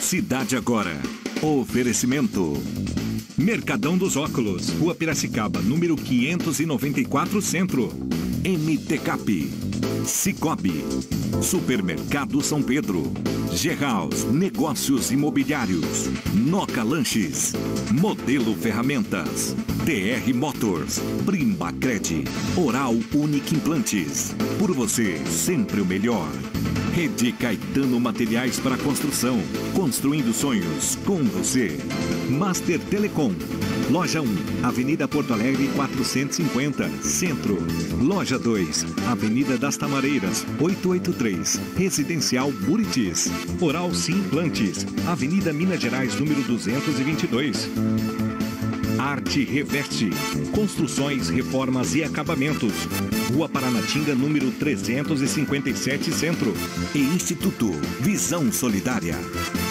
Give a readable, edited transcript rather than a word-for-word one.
Cidade Agora. Oferecimento. Mercadão dos Óculos, Rua Piracicaba, número 594 Centro. MT Cap. Cicobi. Supermercado São Pedro. G-House, negócios imobiliários. Noca Lanches. Modelo Ferramentas. TR Motors. Primacred. Oral Unique Implantes. Por você, sempre o melhor. Rede Caetano Materiais para Construção. Construindo sonhos com você. Master Telecom. Loja 1, Avenida Porto Alegre 450, Centro. Loja 2, Avenida das Tamareiras 883, Residencial Buritis. Oral Sim Implantes, Avenida Minas Gerais, número 222. Arte Reveste, construções, reformas e acabamentos. Rua Paranatinga, número 357, Centro. E Instituto Visão Solidária.